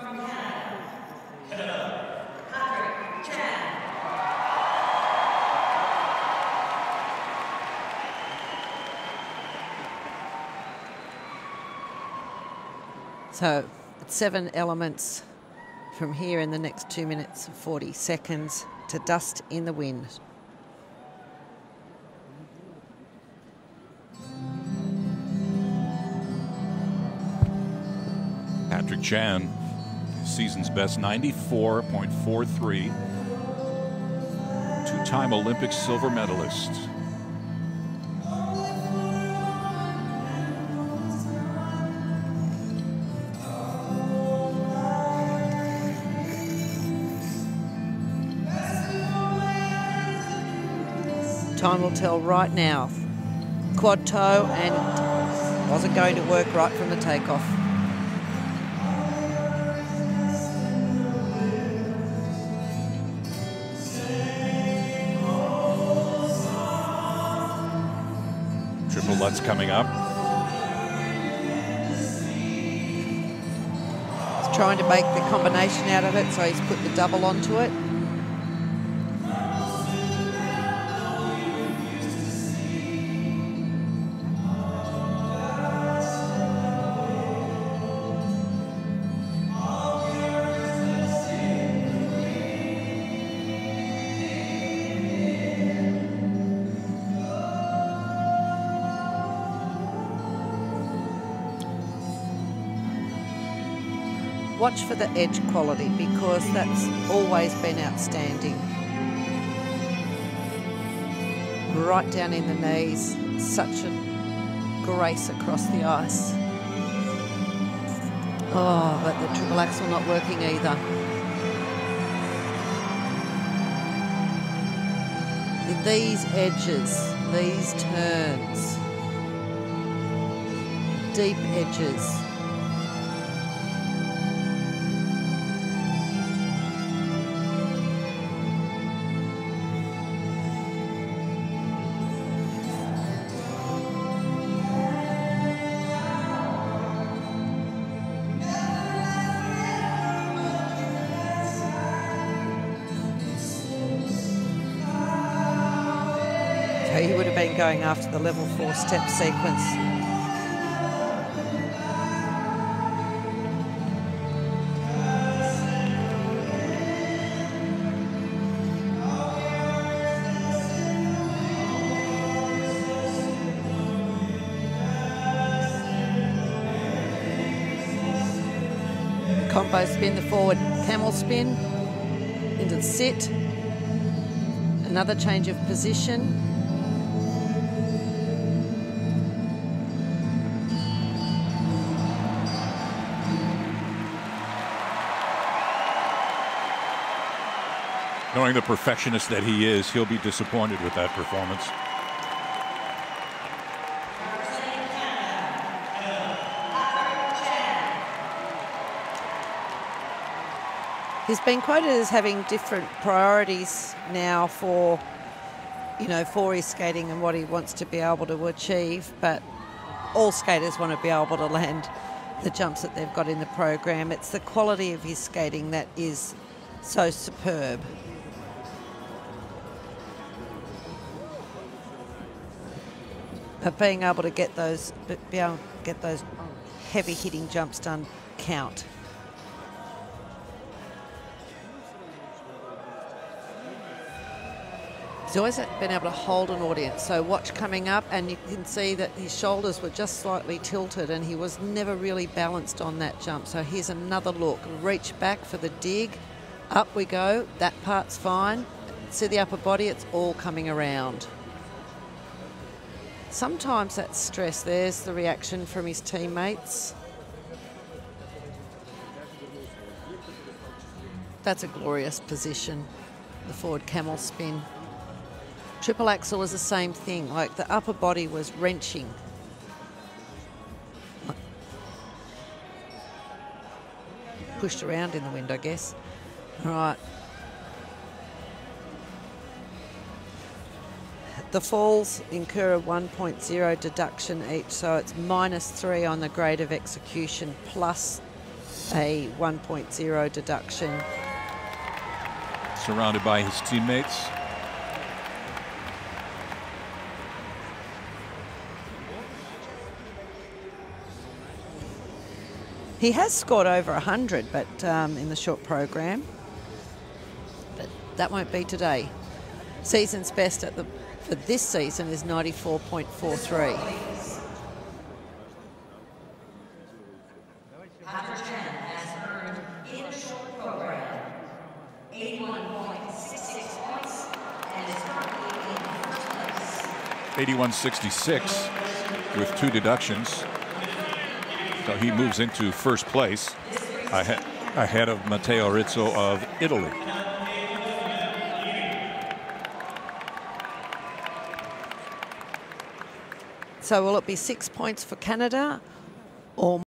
So it's 7 elements from here in the next 2 minutes and 40 seconds to Dust in the Wind. Patrick Chan, season's best 94.43, two-time Olympic silver medalist. Time will tell right now. Quad toe and wasn't going to work right from the takeoff. Triple Lutz coming up. He's trying to make the combination out of it, so he's put the double onto it. Watch for the edge quality because that's always been outstanding. Right down in the knees, such a grace across the ice. Oh, but the triple axel not working either. These edges, these turns, deep edges. He would have been going after the level 4 step sequence. Combo spin, the forward camel spin into the sit. Another change of position. Knowing the perfectionist that he is, he'll be disappointed with that performance. He's been quoted as having different priorities now for, for his skating and what he wants to be able to achieve, but all skaters want to be able to land the jumps that they've got in the program. It's the quality of his skating that is so superb. But being able to get those heavy hitting jumps done count. He's always been able to hold an audience. So watch coming up and you can see that his shoulders were just slightly tilted and he was never really balanced on that jump. So here's another look. Reach back for the dig. Up we go. That part's fine. See the upper body? It's all coming around. Sometimes that's stress. There's the reaction from his teammates. That's a glorious position, the forward camel spin. Triple axel was the same thing, like the upper body was wrenching. Pushed around in the wind, I guess. All right. The falls incur a 1.0 deduction each, so it's -3 on the grade of execution plus a 1.0 deduction. Surrounded by his teammates. He has scored over 100, but in the short program. But that won't be today. Season's best for this season is 94.43. In the short program, 81.66 points, and is currently in first place. 81.66 with 2 deductions. So he moves into first place ahead of Matteo Rizzo of Italy. So will it be 6 points for Canada or